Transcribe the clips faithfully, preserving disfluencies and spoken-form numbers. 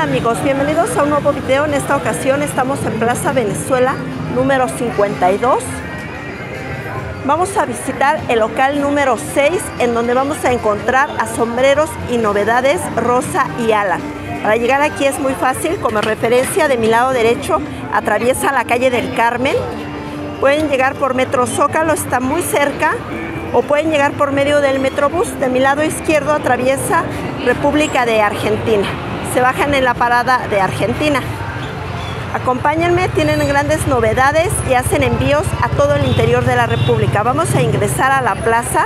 amigos? Bienvenidos a un nuevo video. En esta ocasión estamos en Plaza Venezuela número cincuenta y dos. Vamos a visitar el local número seis, en donde vamos a encontrar a Sombreros y Novedades Rosa y Alan. Para llegar aquí es muy fácil. Como referencia, de mi lado derecho atraviesa la calle del Carmen. Pueden llegar por Metro Zócalo, está muy cerca, o pueden llegar por medio del Metrobús. De mi lado izquierdo atraviesa República de Argentina. Se bajan en la parada de Argentina. Acompáñenme, tienen grandes novedades y hacen envíos a todo el interior de la República. Vamos a ingresar a la plaza.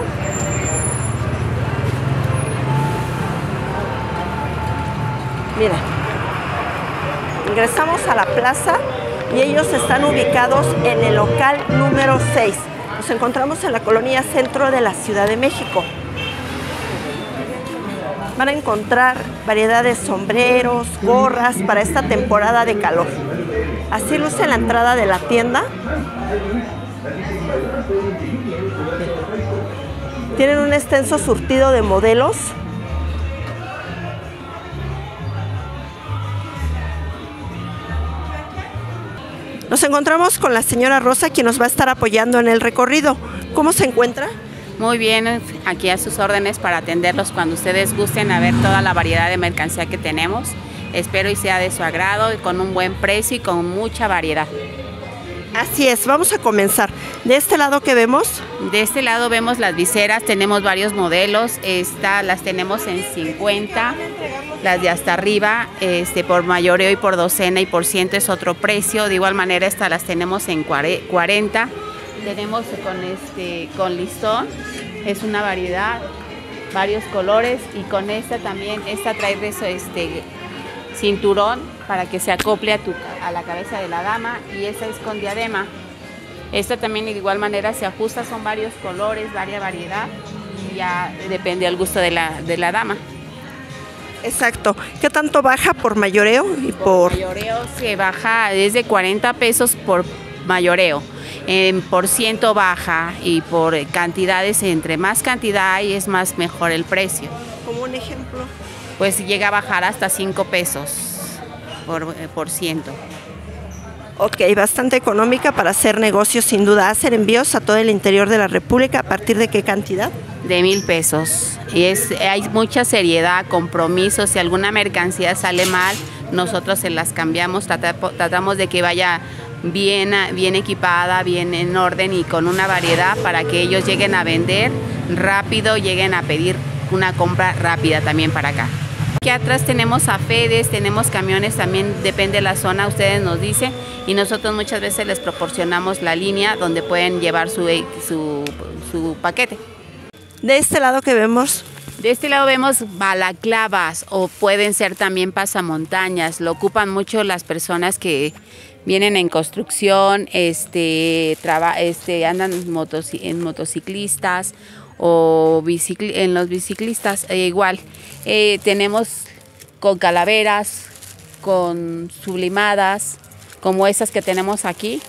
Miren, ingresamos a la plaza y ellos están ubicados en el local número seis. Nos encontramos en la colonia Centro de la Ciudad de México. Van a encontrar variedad de sombreros, gorras para esta temporada de calor. Así luce la entrada de la tienda. Tienen un extenso surtido de modelos. Nos encontramos con la señora Rosa, quien nos va a estar apoyando en el recorrido. ¿Cómo se encuentra? Muy bien, aquí a sus órdenes para atenderlos cuando ustedes gusten a ver toda la variedad de mercancía que tenemos. Espero y sea de su agrado, con un buen precio y con mucha variedad. Así es, vamos a comenzar. De este lado, ¿qué vemos? De este lado vemos las viseras, tenemos varios modelos. Esta las tenemos en cincuenta, las de hasta arriba, este, por mayoreo y por docena y por ciento es otro precio. De igual manera, estas las tenemos en cuarenta. Tenemos con, este, con listón, es una variedad, varios colores, y con esta también, esta trae este, cinturón para que se acople a, tu, a la cabeza de la dama, y esta es con diadema. Esta también de igual manera se ajusta, son varios colores, varias variedad, y ya depende del gusto de la, de la dama. Exacto. ¿Qué tanto baja por mayoreo? Y por... por mayoreo se baja desde cuarenta pesos por mayoreo. En por ciento baja, y por cantidades, entre más cantidad hay es más mejor el precio. ¿Como un ejemplo? Pues llega a bajar hasta cinco pesos por, por ciento. Ok, bastante económica para hacer negocios, sin duda. Hacer envíos a todo el interior de la República. ¿A partir de qué cantidad? De mil pesos. Y es, hay mucha seriedad, compromiso. Si alguna mercancía sale mal, nosotros se las cambiamos, tratamos, tratamos de que vaya bien, bien equipada, bien en orden y con una variedad para que ellos lleguen a vender rápido, lleguen a pedir una compra rápida también para acá. Aquí atrás tenemos a Fedes, tenemos camiones también, depende de la zona, ustedes nos dicen, y nosotros muchas veces les proporcionamos la línea donde pueden llevar su, su, su paquete. De este lado que vemos... De este lado vemos balaclavas, o pueden ser también pasamontañas. Lo ocupan mucho las personas que vienen en construcción, este, traba, este, andan motos, en motociclistas o bicicl en los biciclistas. Eh, igual, eh, tenemos con calaveras, con sublimadas, como estas que tenemos aquí,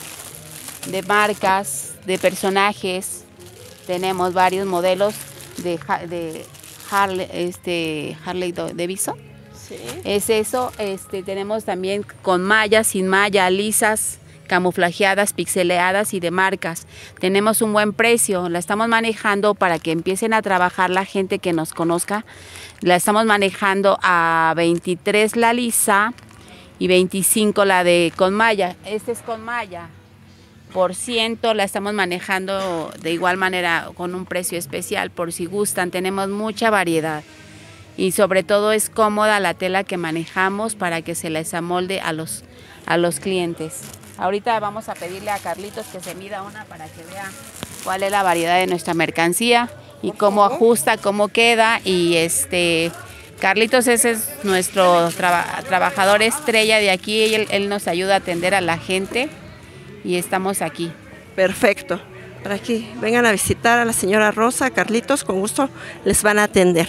de marcas, de personajes. Tenemos varios modelos de, de Harley, este, Harley Davidson. Sí. Es eso. Este, tenemos también con malla, sin malla, lisas, camuflajeadas, pixeleadas y de marcas. Tenemos un buen precio, la estamos manejando para que empiecen a trabajar la gente que nos conozca. La estamos manejando a veintitrés la lisa y veinticinco la de con malla. Este es con malla. Por ciento la estamos manejando de igual manera con un precio especial, por si gustan. Tenemos mucha variedad y sobre todo es cómoda la tela que manejamos para que se les amolde a los, a los clientes. Ahorita vamos a pedirle a Carlitos que se mida una para que vea cuál es la variedad de nuestra mercancía y cómo ajusta, cómo queda. Y este Carlitos, ese es nuestro traba, trabajador estrella de aquí, él, él nos ayuda a atender a la gente. Y estamos aquí. Perfecto. Por aquí, vengan a visitar a la señora Rosa, Carlitos, con gusto les van a atender.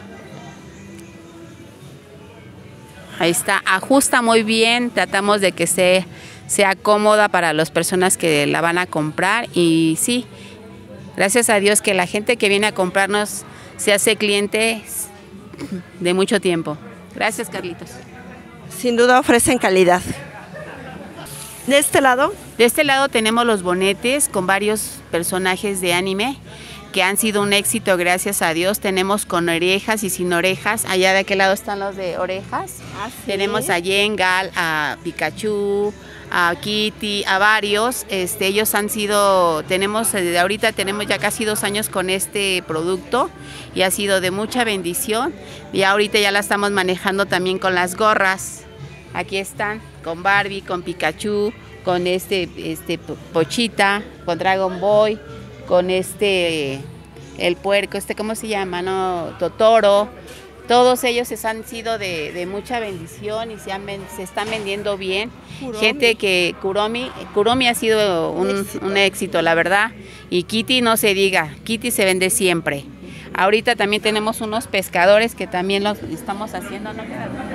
Ahí está, ajusta muy bien, tratamos de que sea, sea cómoda para las personas que la van a comprar. Y sí, gracias a Dios que la gente que viene a comprarnos se hace cliente de mucho tiempo. Gracias, Carlitos. Sin duda ofrecen calidad. De este lado. De este lado tenemos los bonetes con varios personajes de anime que han sido un éxito, gracias a Dios. Tenemos con orejas y sin orejas. Allá de aquel lado están los de orejas. ¿Ah, sí? Tenemos a Yengal, a Pikachu, a Kitty, a varios. Este, ellos han sido, tenemos, eh, ahorita tenemos ya casi dos años con este producto y ha sido de mucha bendición. Y ahorita ya la estamos manejando también con las gorras. Aquí están, con Barbie, con Pikachu, con este, este Pochita, con Dragon Boy, con este, el puerco, este, ¿cómo se llama? No, Totoro. Todos ellos se han sido de, de mucha bendición y se, han, se están vendiendo bien. Kuromi. Gente que, Kuromi, Kuromi ha sido un, un, éxito. un éxito, la verdad. Y Kitty no se diga, Kitty se vende siempre. Ahorita también tenemos unos pescadores que también los estamos haciendo, ¿no?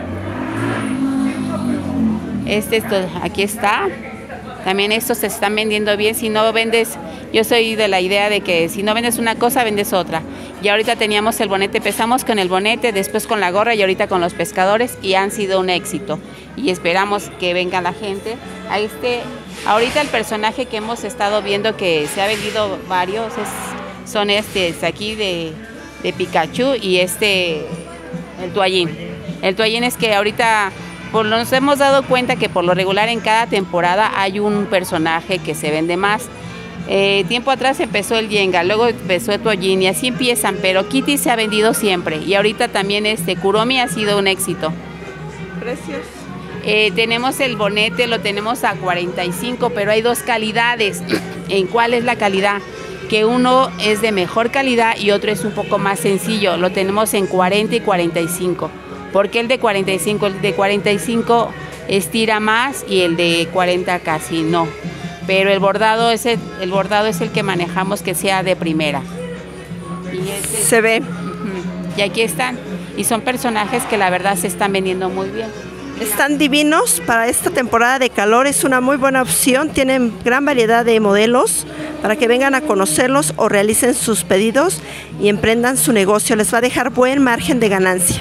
Este, esto, aquí está. También estos se están vendiendo bien. Si no vendes, yo soy de la idea de que si no vendes una cosa, vendes otra. Y ahorita teníamos el bonete, empezamos con el bonete, después con la gorra y ahorita con los pescadores y han sido un éxito. Y esperamos que venga la gente. A este, ahorita el personaje que hemos estado viendo que se ha vendido varios es, son este, aquí de, de Pikachu y este, el toallín. El toallín es que ahorita... Por nos hemos dado cuenta que por lo regular en cada temporada hay un personaje que se vende más. Eh, tiempo atrás empezó el Yenga, luego empezó el Toallín y así empiezan, pero Kitty se ha vendido siempre y ahorita también este Kuromi ha sido un éxito. ¿Precios? Eh, tenemos el bonete, lo tenemos a cuarenta y cinco, pero hay dos calidades. ¿En cuál es la calidad? Que uno es de mejor calidad y otro es un poco más sencillo. Lo tenemos en cuarenta y cuarenta y cinco. Porque el de cuarenta y cinco, el de cuarenta y cinco estira más y el de cuarenta casi no. Pero el bordado es el, el bordado es el que manejamos que sea de primera. Y este, se ve. Y aquí están. Y son personajes que la verdad se están vendiendo muy bien. Están divinos para esta temporada de calor, es una muy buena opción. Tienen gran variedad de modelos para que vengan a conocerlos o realicen sus pedidos y emprendan su negocio. Les va a dejar buen margen de ganancia.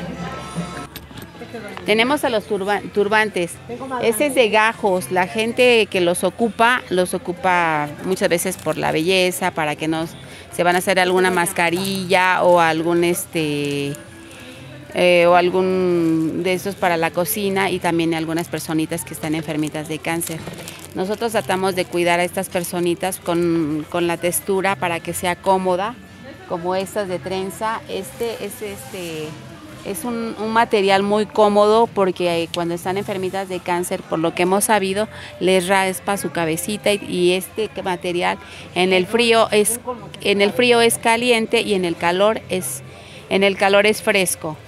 Tenemos a los turba, turbantes, ese es de gajos, la gente que los ocupa, los ocupa muchas veces por la belleza, para que nos se van a hacer alguna mascarilla o algún este eh, o algún de esos para la cocina y también algunas personitas que están enfermitas de cáncer. Nosotros tratamos de cuidar a estas personitas con, con la textura para que sea cómoda, como estas de trenza. Este es este Es un, un material muy cómodo porque cuando están enfermitas de cáncer, por lo que hemos sabido, les raspa su cabecita y, y este material en el frío es en el frío es caliente y en el calor es en el calor es fresco.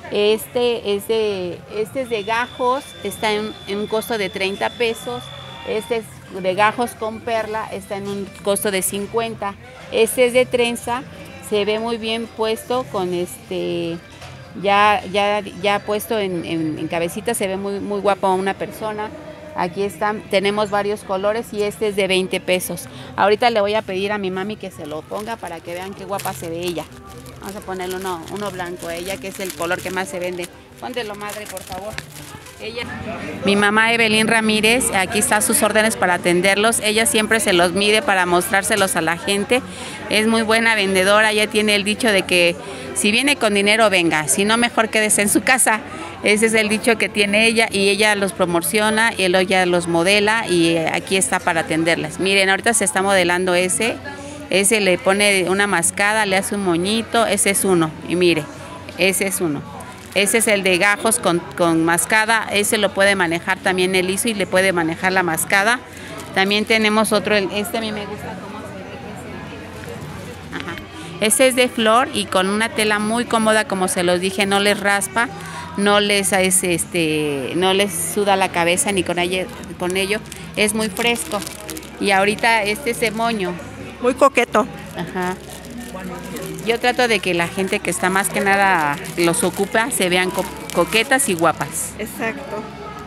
Este es de este es de gajos, está en, en un costo de treinta pesos. Este es de gajos con perla, está en un costo de cincuenta. Este es de trenza, se ve muy bien puesto con este Ya, ya, ya puesto en, en, en cabecita, se ve muy, muy guapa una persona. Aquí están, tenemos varios colores y este es de veinte pesos. Ahorita le voy a pedir a mi mami que se lo ponga para que vean qué guapa se ve ella. Vamos a ponerle uno, uno blanco a ella, que es el color que más se vende. Póntelo, madre, por favor. Ella. Mi mamá Evelyn Ramírez, aquí está sus órdenes para atenderlos. Ella siempre se los mide para mostrárselos a la gente. Es muy buena vendedora, ella tiene el dicho de que si viene con dinero, venga, si no, mejor quédese en su casa. Ese es el dicho que tiene ella y ella los promociona y ella los modela y aquí está para atenderlas. Miren, ahorita se está modelando ese, ese le pone una mascada, le hace un moñito, ese es uno y mire, ese es uno. Ese es el de gajos con, con mascada, ese lo puede manejar también el liso y le puede manejar la mascada. También tenemos otro, este a mí me gusta cómo se ve, que es el... Ajá. Ese es de flor y con una tela muy cómoda, como se los dije, no les raspa, no les, es, este, no les suda la cabeza ni con ello, con ello, es muy fresco. Y ahorita este es de moño. Muy coqueto. Ajá. Yo trato de que la gente que está más que nada los ocupa se vean co coquetas y guapas. Exacto.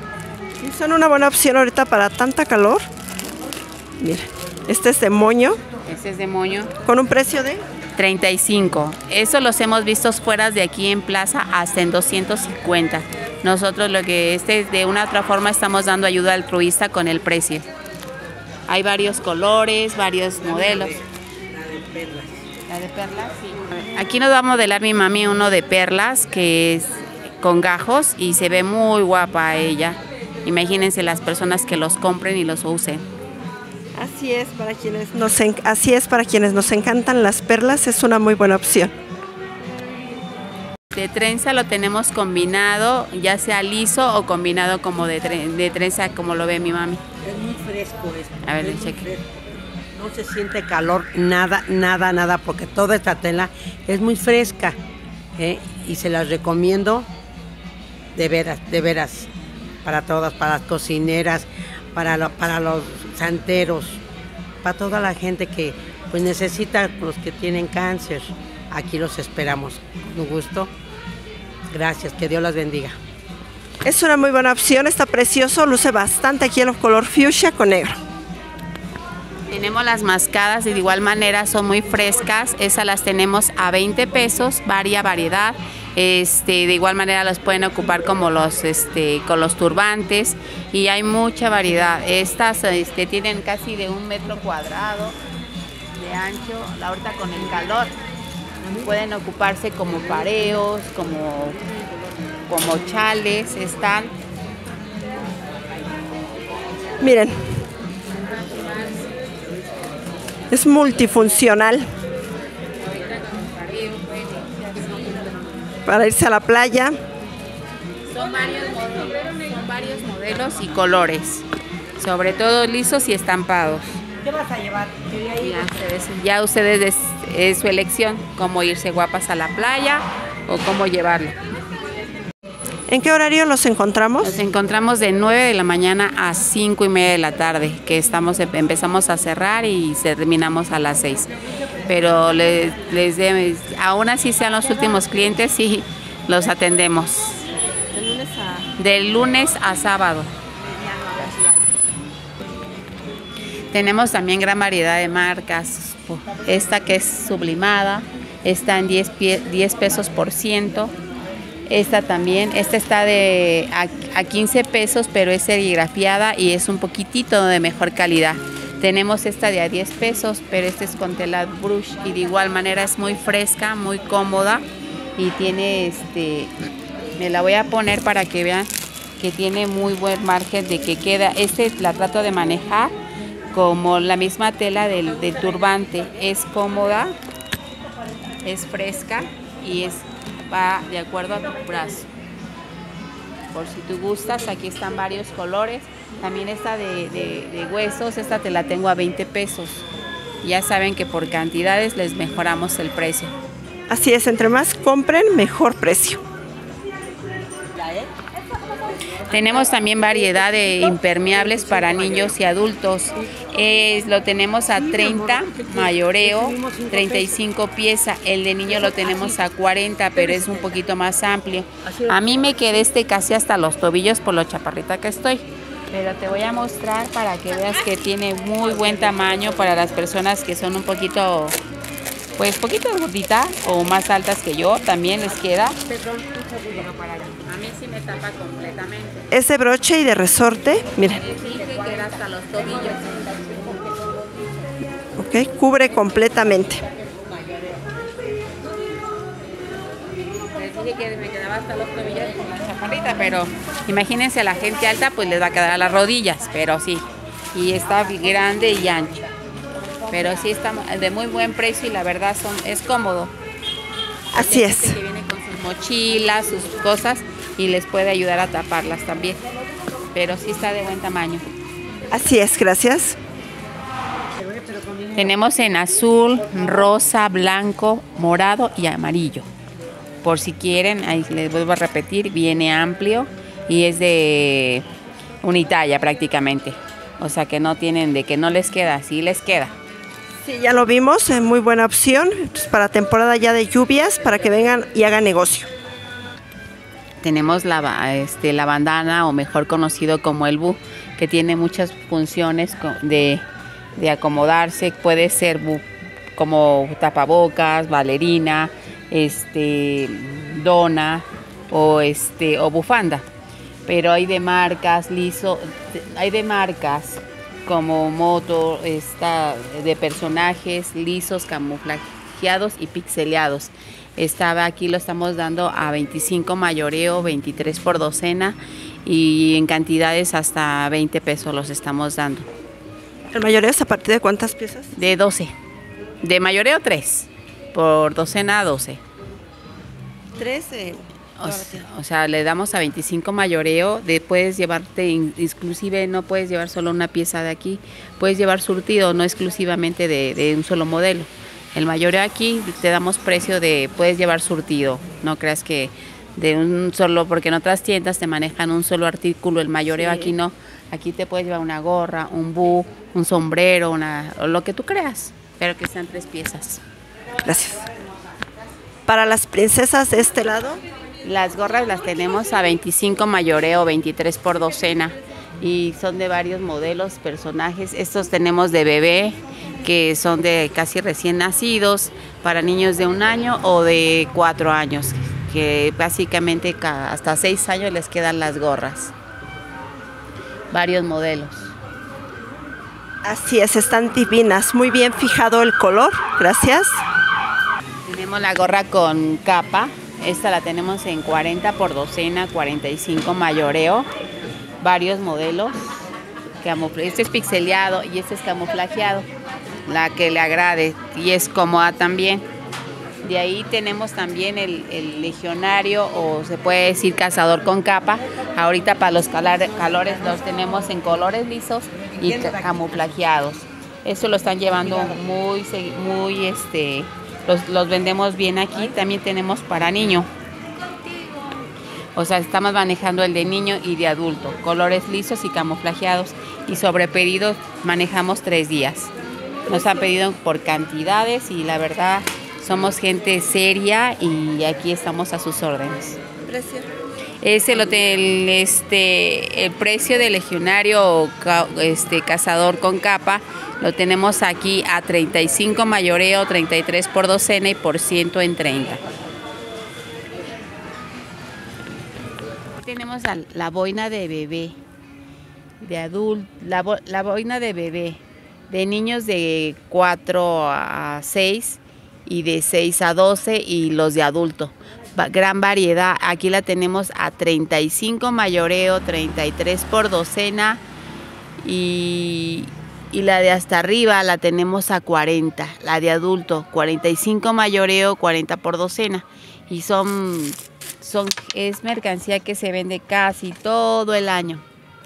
Y son una buena opción ahorita para tanta calor. Mira, este es de moño. Este es de moño. ¿Con un precio de? treinta y cinco. Eso los hemos visto fuera de aquí en plaza hasta en doscientos cincuenta. nosotros lo que este de una otra forma estamos dando ayuda altruista con el precio. Hay varios colores, varios modelos. La de perlas. La de perlas, sí. Aquí nos va a modelar mi mami uno de perlas que es con gajos y se ve muy guapa ella. Imagínense las personas que los compren y los usen. Así es, para quienes nos, en, así es, para quienes nos encantan las perlas, es una muy buena opción. De trenza lo tenemos combinado, ya sea liso o combinado como de, tre de trenza, como lo ve mi mami. Es muy fresco esto. A ver, es cheque. No se siente calor, nada, nada, nada, porque toda esta tela es muy fresca. ¿eh? Y se las recomiendo de veras, de veras, para todas, para las cocineras, para, lo, para los santeros, para toda la gente que pues necesita, los que tienen cáncer. Aquí los esperamos. Con gusto. Gracias, que Dios las bendiga. Es una muy buena opción, está precioso, luce bastante aquí en el color fuchsia con negro. Tenemos las mascadas y de igual manera son muy frescas, esas las tenemos a veinte pesos, varia variedad. Este, de igual manera los pueden ocupar como los, este, con los turbantes y hay mucha variedad. Estas este, tienen casi de un metro cuadrado de ancho, ahorita con el calor. Pueden ocuparse como pareos, como, como chales, están. Miren, es multifuncional para irse a la playa. Son varios modelos, son varios modelos y colores, sobre todo lisos y estampados. ¿Qué vas a llevar? Ya ustedes, ya ustedes es, es su elección, cómo irse guapas a la playa o cómo llevarlo. ¿En qué horario los encontramos? Nos encontramos de nueve de la mañana a cinco y media de la tarde, que estamos empezamos a cerrar y terminamos a las seis. Pero les, les de, aún así sean los últimos clientes, sí los atendemos. De lunes a... De lunes a sábado. Tenemos también gran variedad de marcas. Esta que es sublimada, está en diez, diez pesos por ciento. Esta también, esta está de a, a quince pesos, pero es serigrafiada y es un poquitito de mejor calidad. Tenemos esta de a diez pesos, pero esta es con tela brush y de igual manera es muy fresca, muy cómoda y tiene este, me la voy a poner para que vean que tiene muy buen margen de que queda. Este la trato de manejar como la misma tela del, del turbante, es cómoda, es fresca y es va de acuerdo a tu brazo. Por si tú gustas, aquí están varios colores. También esta de, de, de huesos, esta te la tengo a veinte pesos. Ya saben que por cantidades les mejoramos el precio. Así es, entre más compren, mejor precio. Tenemos también variedad de impermeables para niños y adultos. Eh, lo tenemos a treinta, mayoreo, treinta y cinco piezas. El de niño lo tenemos a cuarenta, pero es un poquito más amplio. A mí me quedé este casi hasta los tobillos por lo chaparrita que estoy. Pero te voy a mostrar para que veas que tiene muy buen tamaño para las personas que son un poquito, pues poquito gorditas o más altas que yo, también les queda. Pero para a mí sí me tapa completamente. Es de broche y de resorte, miren. Les dije que era hasta los tobillos. Ok, cubre completamente. Les dije que me quedaba hasta los tobillos con la chaparrita, pero imagínense la gente alta, pues les va a quedar a las rodillas, pero sí. Y está grande y ancho. Pero sí está de muy buen precio y la verdad son, es cómodo. Así Hay es. gente que viene con sus mochilas, sus cosas y les puede ayudar a taparlas también. Pero sí está de buen tamaño. Así es, gracias. Tenemos en azul, rosa, blanco, morado y amarillo. Por si quieren, ahí les vuelvo a repetir, viene amplio y es de unitalla prácticamente. O sea que no tienen de que no les queda, sí les queda. Sí, ya lo vimos, es muy buena opción pues, para temporada ya de lluvias, para que vengan y hagan negocio. Tenemos la, este, la bandana, o mejor conocido como el bu, que tiene muchas funciones de, de acomodarse. Puede ser bu, como tapabocas, bailarina, este, dona, o, este, o bufanda. Pero hay de marcas, liso, hay de marcas como moto, está de personajes lisos, camuflajeados y pixeleados. Estaba aquí, lo estamos dando a veinticinco mayoreo, veintitrés por docena y en cantidades hasta veinte pesos los estamos dando. ¿El mayoreo es a partir de cuántas piezas? De doce. De mayoreo tres, por docena doce. trece. O sea, o sea, le damos a veinticinco mayoreo, de, puedes llevarte, inclusive no puedes llevar solo una pieza de aquí, puedes llevar surtido, no exclusivamente de, de un solo modelo. El mayoreo aquí te damos precio de, puedes llevar surtido, no creas que de un solo, porque en otras tiendas te manejan un solo artículo, el mayoreo sí. Aquí no, aquí te puedes llevar una gorra, un bu, un sombrero, una, o lo que tú creas, pero que sean tres piezas. Gracias. Para las princesas de este lado. Las gorras las tenemos a veinticinco mayoreo, veintitrés por docena y son de varios modelos, personajes. Estos tenemos de bebé, que son de casi recién nacidos, para niños de un año o de cuatro años, que básicamente hasta seis años les quedan las gorras. Varios modelos. Así es, están divinas, muy bien fijado el color, gracias. Tenemos la gorra con capa. Esta la tenemos en cuarenta por docena, cuarenta y cinco mayoreo, varios modelos. Este es pixeleado y este es camuflajeado, la que le agrade y es cómoda también. De ahí tenemos también el, el legionario o se puede decir cazador con capa. Ahorita para los calores los tenemos en colores lisos y camuflajeados. Esto lo están llevando muy, muy este... Los, los vendemos bien aquí, también tenemos para niño. O sea, estamos manejando el de niño y de adulto, colores lisos y camuflajeados. Y sobre pedidos manejamos tres días. Nos han pedido por cantidades y la verdad somos gente seria y aquí estamos a sus órdenes. ¿Precio? Es el, el, este, el precio del legionario o este, cazador con capa. Lo tenemos aquí a treinta y cinco mayoreo, treinta y tres por docena y por ciento en treinta. Tenemos la, la boina de bebé, de adulto, la, la boina de bebé, de niños de cuatro a seis y de seis a doce y los de adulto. Gran variedad, aquí la tenemos a treinta y cinco mayoreo, treinta y tres por docena y... Y la de hasta arriba la tenemos a cuarenta, la de adulto, cuarenta y cinco mayoreo, cuarenta por docena. Y son, son, es mercancía que se vende casi todo el año.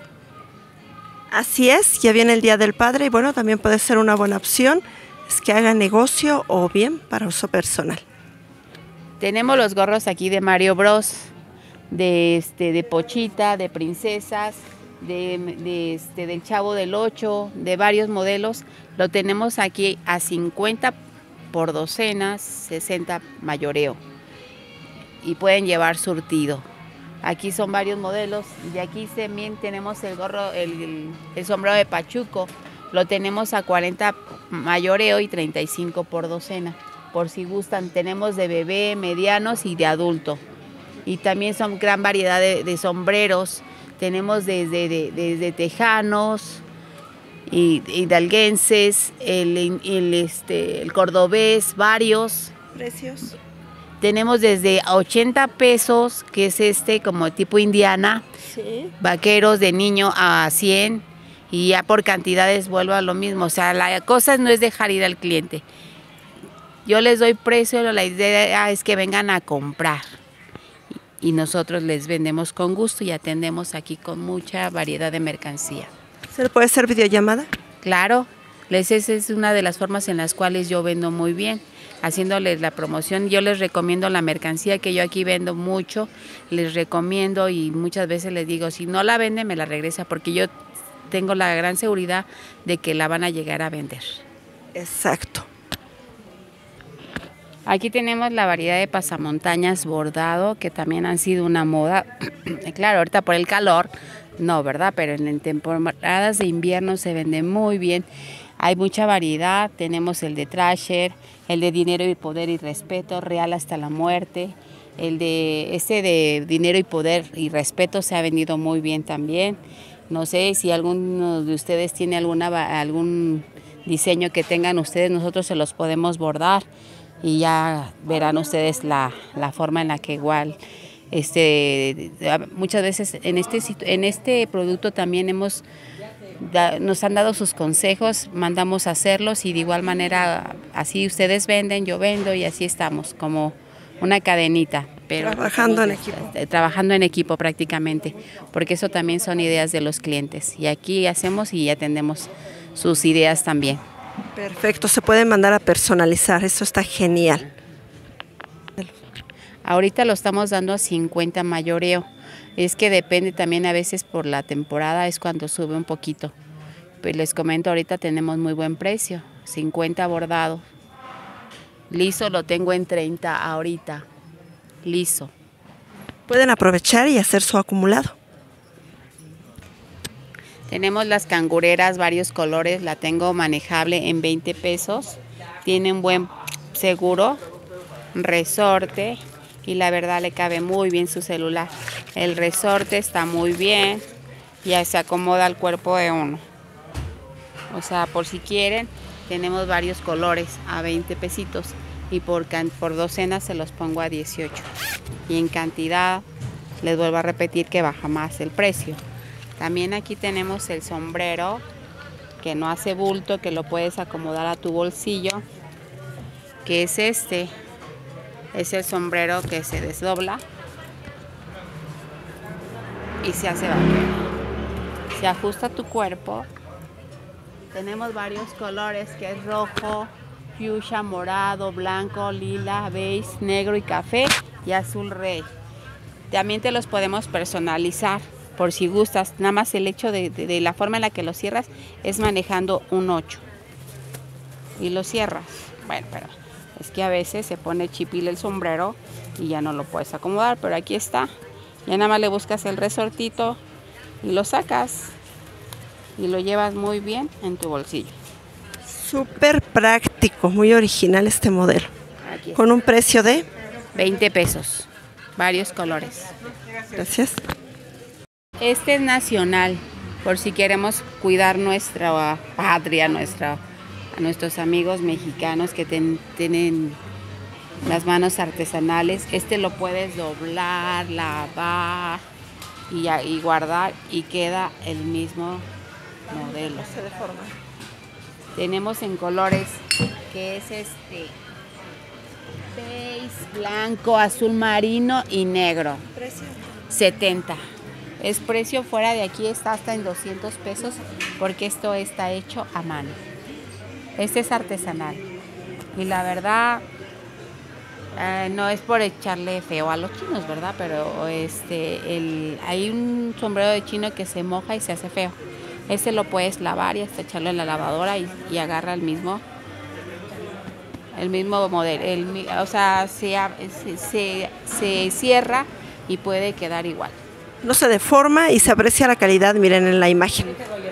Así es, ya viene el Día del Padre y bueno, también puede ser una buena opción, es que haga negocio o bien para uso personal. Tenemos los gorros aquí de Mario Bros, de, este, de Pochita, de princesas, De, de este, del Chavo del ocho, de varios modelos. Lo tenemos aquí a cincuenta por docenas, sesenta mayoreo y pueden llevar surtido. Aquí son varios modelos y aquí también tenemos el gorro, el, el, el sombrero de Pachuco. Lo tenemos a cuarenta mayoreo y treinta y cinco por docena. Por si gustan, tenemos de bebé, medianos y de adulto. Y también son gran variedad de, de sombreros. Tenemos desde, de, desde tejanos, y hidalguenses, el, el, este, el cordobés, varios. ¿Precios? Tenemos desde ochenta pesos, que es este como tipo indiana, sí. Vaqueros de niño a cien, y ya por cantidades vuelvo a lo mismo. O sea, la cosa no es dejar ir al cliente. Yo les doy precio, la idea es que vengan a comprar. Y nosotros les vendemos con gusto y atendemos aquí con mucha variedad de mercancía. ¿Se le puede hacer videollamada? Claro, esa es una de las formas en las cuales yo vendo muy bien, haciéndoles la promoción. Yo les recomiendo la mercancía que yo aquí vendo mucho, les recomiendo y muchas veces les digo, si no la vende, me la regresa, porque yo tengo la gran seguridad de que la van a llegar a vender. Exacto. Aquí tenemos la variedad de pasamontañas bordado, que también han sido una moda. Claro, ahorita por el calor, no, ¿verdad? Pero en temporadas de invierno se vende muy bien. Hay mucha variedad, tenemos el de Trasher, el de Dinero y Poder y Respeto, Real hasta la Muerte. El de este de Dinero y Poder y Respeto se ha vendido muy bien también. No sé si alguno de ustedes tiene alguna, algún diseño que tengan ustedes, nosotros se los podemos bordar y ya verán ustedes la, la forma en la que igual, este, muchas veces en este, en este producto también hemos, da, nos han dado sus consejos, mandamos a hacerlos y de igual manera así ustedes venden, yo vendo y así estamos como una cadenita. Pero trabajando en estamos, equipo. Trabajando en equipo prácticamente, porque eso también son ideas de los clientes y aquí hacemos y atendemos sus ideas también. Perfecto, se puede mandar a personalizar, eso está genial. Ahorita lo estamos dando a cincuenta mayoreo, es que depende también a veces por la temporada, es cuando sube un poquito. Pues les comento, ahorita tenemos muy buen precio, cincuenta bordado. Liso lo tengo en treinta ahorita, liso. Pueden aprovechar y hacer su acumulado. Tenemos las cangureras, varios colores, la tengo manejable en veinte pesos. Tiene un buen seguro, resorte y la verdad le cabe muy bien su celular. El resorte está muy bien, ya se acomoda al cuerpo de uno. O sea, por si quieren, tenemos varios colores a veinte pesitos y por, por docenas se los pongo a dieciocho. Y en cantidad, les vuelvo a repetir que baja más el precio. También aquí tenemos el sombrero que no hace bulto, que lo puedes acomodar a tu bolsillo, que es este. Es el sombrero que se desdobla y se hace vaquero. Se ajusta a tu cuerpo. Tenemos varios colores que es rojo, fuchsia, morado, blanco, lila, beige, negro y café y azul rey. También te los podemos personalizar. Por si gustas, nada más el hecho de, de, de la forma en la que lo cierras es manejando un ocho y lo cierras. Bueno, pero es que a veces se pone chipil el sombrero y ya no lo puedes acomodar, pero aquí está. Ya nada más le buscas el resortito y lo sacas y lo llevas muy bien en tu bolsillo. Súper práctico, muy original este modelo. Con un precio de veinte pesos, varios colores. Gracias. Este es nacional, por si queremos cuidar nuestra patria, nuestra, a nuestros amigos mexicanos que ten, tienen las manos artesanales. Este lo puedes doblar, lavar y, y guardar y queda el mismo modelo. No se deforma. Tenemos en colores que es este beige, blanco, azul marino y negro. ¿Precio? setenta. Es precio fuera de aquí, está hasta en doscientos pesos porque esto está hecho a mano. Este es artesanal y la verdad eh, no es por echarle feo a los chinos, ¿verdad? Pero este, el, hay un sombrero de chino que se moja y se hace feo. Este lo puedes lavar y hasta echarlo en la lavadora y, y agarra el mismo el mismo modelo. El, o sea, se, se, se cierra y puede quedar igual. No se deforma y se aprecia la calidad, miren en la imagen.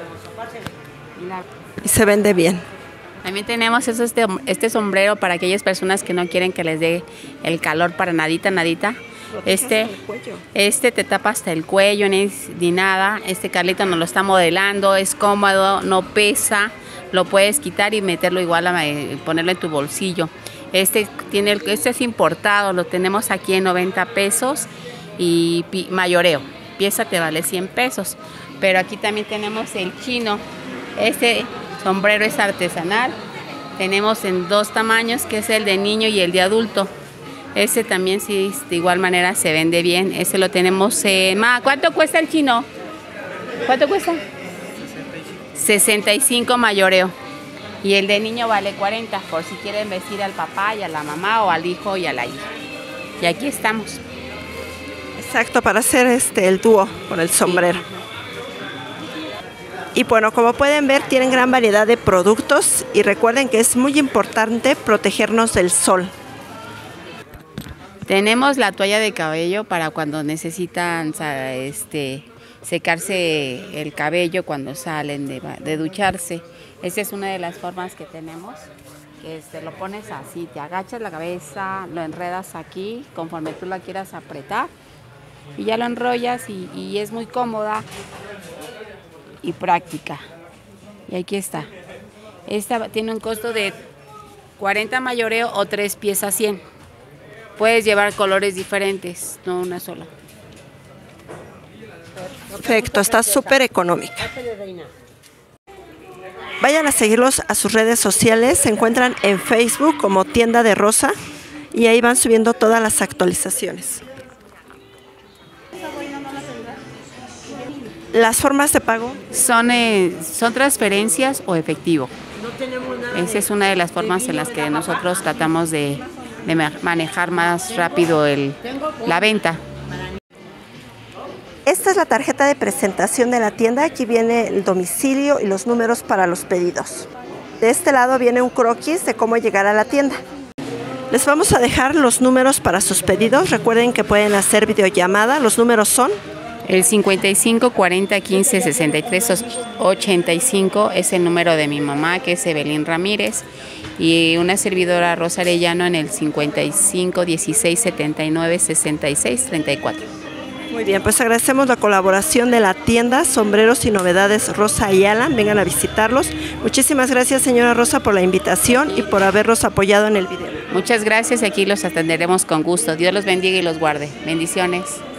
Y se vende bien. También tenemos eso, este, este sombrero para aquellas personas que no quieren que les dé el calor para nadita, nadita. Este, este te tapa hasta el cuello, ni, ni nada. Este Carlito nos lo está modelando, es cómodo, no pesa. Lo puedes quitar y meterlo igual, a ponerlo en tu bolsillo. Este, tiene, este es importado, lo tenemos aquí en noventa pesos y mayoreo. Pieza te vale cien pesos, pero aquí también tenemos el chino. Este sombrero es artesanal, tenemos en dos tamaños, que es el de niño y el de adulto. Este también sí, de igual manera se vende bien. Este lo tenemos en... Ma, ¿cuánto cuesta el chino? ¿Cuánto cuesta? sesenta y cinco mayoreo. Y el de niño vale cuarenta, por si quieren vestir al papá y a la mamá o al hijo y a la hija. Y aquí estamos. Exacto, para hacer este el dúo con el sombrero. Sí. Y bueno, como pueden ver, tienen gran variedad de productos y recuerden que es muy importante protegernos del sol. Tenemos la toalla de cabello para cuando necesitan este, secarse el cabello cuando salen de, de ducharse. Esa es una de las formas que tenemos. Este, lo pones así, te agachas la cabeza, lo enredas aquí, conforme tú la quieras apretar, y ya lo enrollas y, y es muy cómoda y práctica. Y aquí está. Esta tiene un costo de cuarenta mayoreo o tres piezas cien. Puedes llevar colores diferentes, no una sola. Perfecto, está súper económica. Vayan a seguirlos a sus redes sociales, se encuentran en Facebook como Tienda de Rosa y ahí van subiendo todas las actualizaciones. Las formas de pago Son, eh, son transferencias o efectivo. Esa es una de las formas en las que nosotros tratamos de, de manejar más rápido el, la venta. Esta es la tarjeta de presentación de la tienda. Aquí viene el domicilio y los números para los pedidos. De este lado viene un croquis de cómo llegar a la tienda. Les vamos a dejar los números para sus pedidos. Recuerden que pueden hacer videollamada. Los números son el cincuenta y cinco cuarenta quince sesenta y tres ochenta y cinco es el número de mi mamá, que es Evelyn Ramírez, y una servidora, Rosa Arellano, en el cincuenta y cinco dieciséis setenta y nueve sesenta y seis treinta y cuatro. Muy bien, pues agradecemos la colaboración de la tienda Sombreros y Novedades Rosa Ayala. Vengan a visitarlos. Muchísimas gracias, señora Rosa, por la invitación y por haberlos apoyado en el video. Muchas gracias, aquí los atenderemos con gusto. Dios los bendiga y los guarde. Bendiciones.